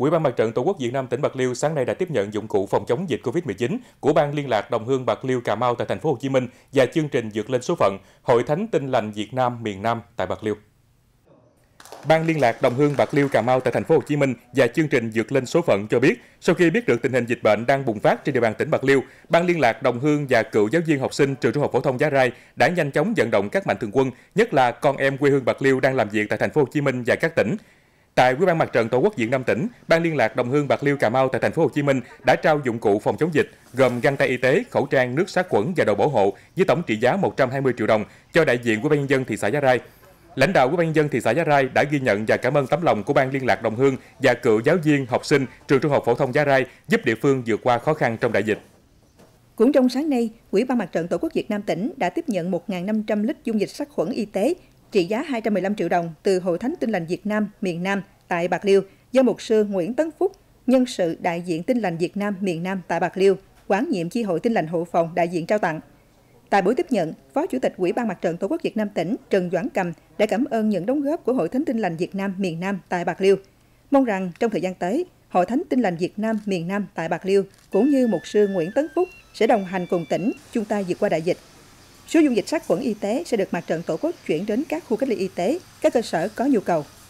Ủy ban Mặt trận Tổ quốc Việt Nam tỉnh Bạc Liêu sáng nay đã tiếp nhận dụng cụ phòng chống dịch Covid-19 của Ban Liên lạc Đồng hương Bạc Liêu Cà Mau tại thành phố Hồ Chí Minh và chương trình vượt lên số phận Hội Thánh Tin lành Việt Nam miền Nam tại Bạc Liêu. Ban Liên lạc Đồng hương Bạc Liêu Cà Mau tại thành phố Hồ Chí Minh và chương trình vượt lên số phận cho biết, sau khi biết được tình hình dịch bệnh đang bùng phát trên địa bàn tỉnh Bạc Liêu, Ban Liên lạc Đồng hương và cựu giáo viên học sinh trường Trung học phổ thông Giá Rai đã nhanh chóng vận động các mạnh thường quân, nhất là con em quê hương Bạc Liêu đang làm việc tại thành phố Hồ Chí Minh và các tỉnh. Tại Ủy ban Mặt trận Tổ quốc Việt Nam tỉnh, Ban Liên lạc Đồng hương Bạc Liêu Cà Mau tại thành phố Hồ Chí Minh đã trao dụng cụ phòng chống dịch gồm găng tay y tế, khẩu trang, nước sát khuẩn và đồ bảo hộ với tổng trị giá 120 triệu đồng cho đại diện Ủy ban nhân dân thị xã Giá Rai. Lãnh đạo Ủy ban nhân dân thị xã Giá Rai đã ghi nhận và cảm ơn tấm lòng của Ban Liên lạc Đồng hương và cựu giáo viên, học sinh trường Trung học phổ thông Giá Rai giúp địa phương vượt qua khó khăn trong đại dịch. Cũng trong sáng nay, Ủy ban Mặt trận Tổ quốc Việt Nam tỉnh đã tiếp nhận 1.500 lít dung dịch sát khuẩn y tế trị giá 215 triệu đồng từ Hội Thánh Tin lành Việt Nam miền Nam tại Bạc Liêu do mục sư Nguyễn Tấn Phúc, nhân sự đại diện Tin lành Việt Nam miền Nam tại Bạc Liêu, quản nhiệm chi hội Tin lành Hộ Phòng đại diện trao tặng. Tại buổi tiếp nhận, Phó Chủ tịch Ủy ban Mặt trận Tổ quốc Việt Nam tỉnh Trần Doãn Cầm đã cảm ơn những đóng góp của Hội Thánh Tin lành Việt Nam miền Nam tại Bạc Liêu. Mong rằng trong thời gian tới, Hội Thánh Tin lành Việt Nam miền Nam tại Bạc Liêu cũng như mục sư Nguyễn Tấn Phúc sẽ đồng hành cùng tỉnh chung tay vượt qua đại dịch. Số dung dịch sát khuẩn y tế sẽ được Mặt trận Tổ quốc chuyển đến các khu cách ly y tế, các cơ sở có nhu cầu.